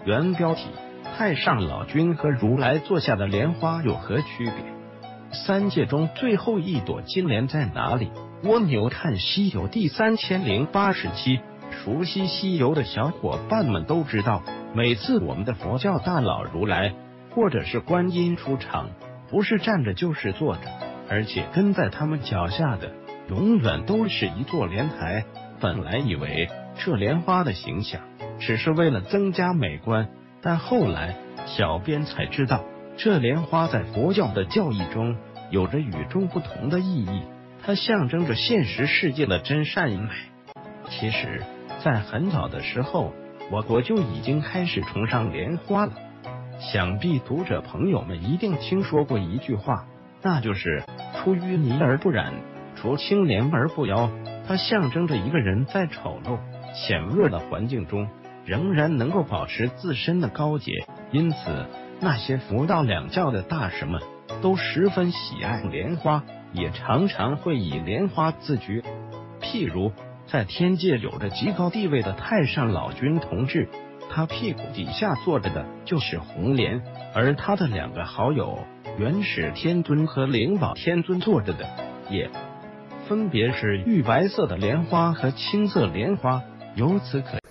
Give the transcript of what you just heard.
原标题：太上老君和如来座下的莲花有何区别？三界中最后一朵金莲在哪里？蜗牛看西游第3087，熟悉西游的小伙伴们都知道，每次我们的佛教大佬如来或者是观音出场，不是站着就是坐着，而且跟在他们脚下的永远都是一座莲台。本来以为这莲花的形象只是为了增加美观，但后来小编才知道，这莲花在佛教的教义中有着与众不同的意义，它象征着现实世界的真善美。其实在很早的时候，我国就已经开始崇尚莲花了。想必读者朋友们一定听说过一句话，那就是出淤泥而不染，濯清涟而不妖。它象征着一个人在丑陋险恶的环境中仍然能够保持自身的高洁，因此那些佛道两教的大神们都十分喜爱莲花，也常常会以莲花自居。譬如在天界有着极高地位的太上老君同志，他屁股底下坐着的就是红莲，而他的两个好友元始天尊和灵宝天尊坐着的也分别是玉白色的莲花和青色莲花。由此可